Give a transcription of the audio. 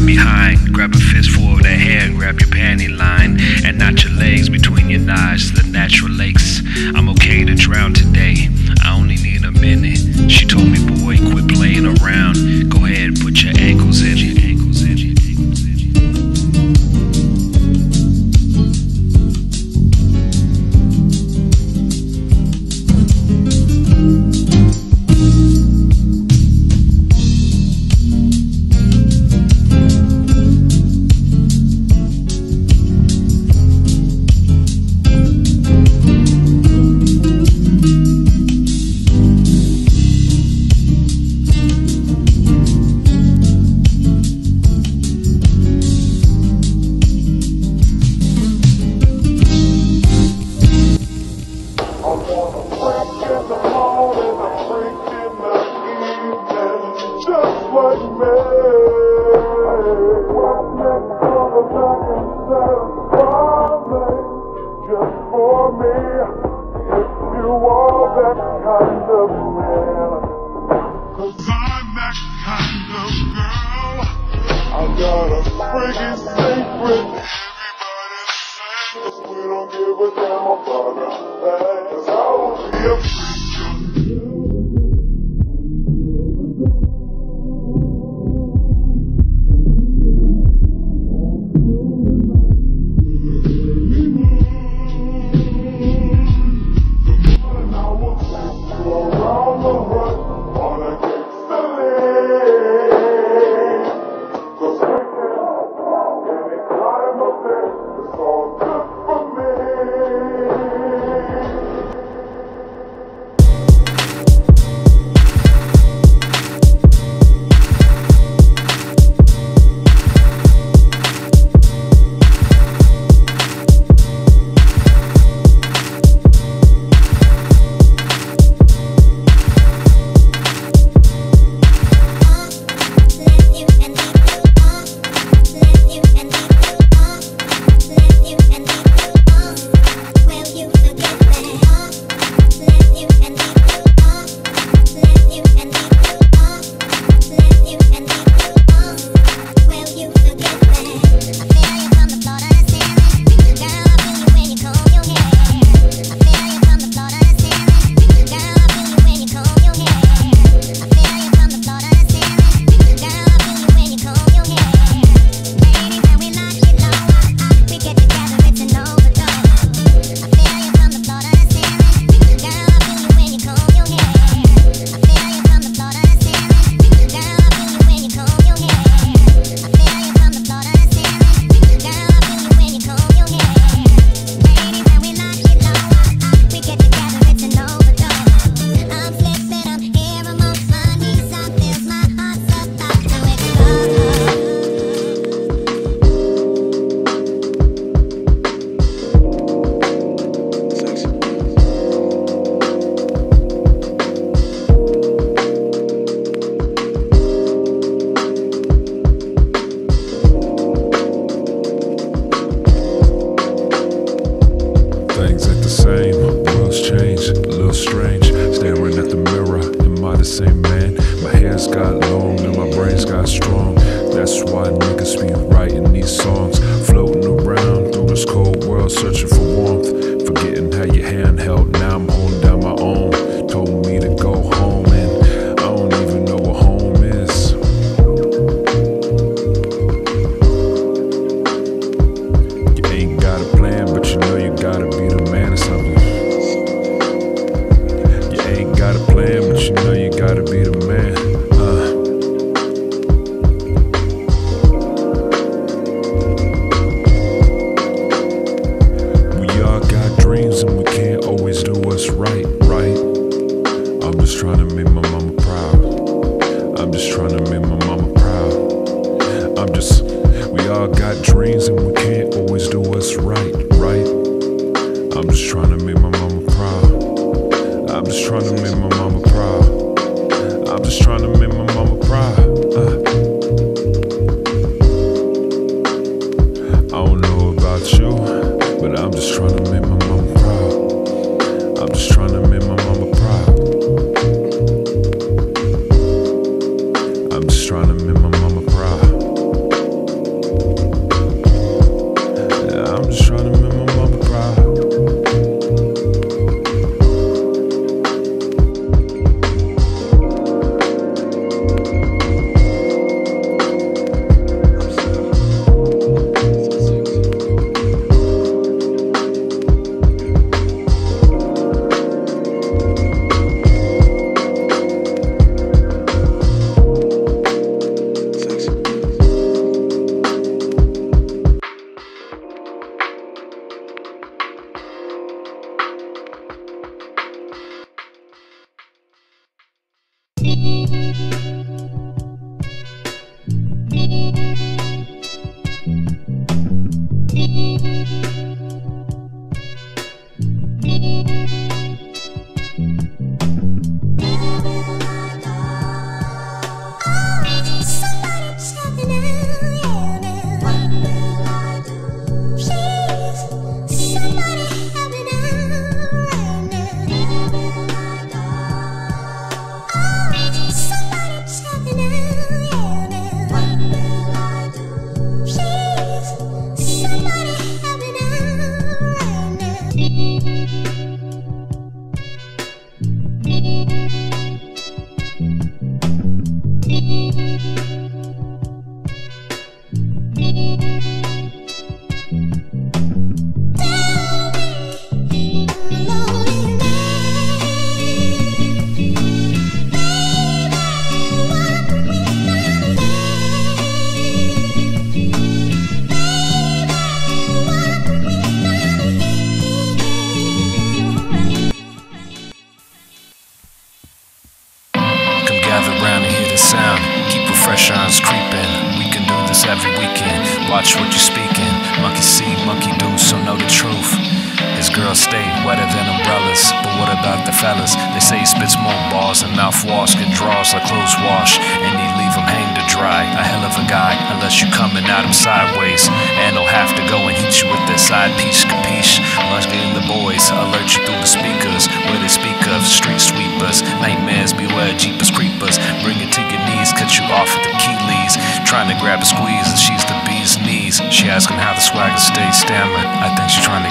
behind. Grab a fistful of that hair and grab your panty line. And not your legs between your thighs, the natural lakes. I'm okay to drown today, I only need a minute. She told me, boy, quit playing around. Go ahead, put your ankles in it. I'm just trying to make my mama proud. Gather round and hear the sound. Keep refreshers creeping. We can do this every weekend. Watch what you're speaking. Monkey see, monkey do, so know the truth. His girls stay wetter than umbrellas. But what about the fellas? They say he spits more bars than mouthwash. Get draws like clothes wash. And he leave him hang to dry. A hell of a guy, unless you coming at him sideways. And he'll have to go and hit you with that side piece, capiche? Must get in the boys, alert you through the speakers. Where they speak of street sweepers. Nightmares, beware jeepers creepers. Bring it to your knees, cut you off at the Keeleys. Trying to grab a squeeze and she's the bee's knees. She asking how the swagger stays stammered. I think she's trying to